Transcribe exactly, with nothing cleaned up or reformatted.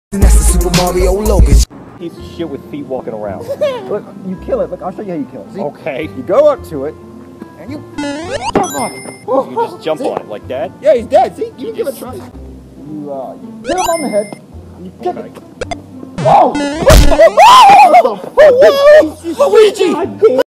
And that's the Super Mario Logan. Piece of shit with feet walking around. Look, you kill it. Look, I'll show you how you kill it. See? Okay. You go up to it, and you jump on it. You just jump See? on it like that? Yeah, he's dead. See? You, You can give it a just- try. You, uh, you hit him on the head, and you kick Okay. it. Whoa! Whoa! Luigi!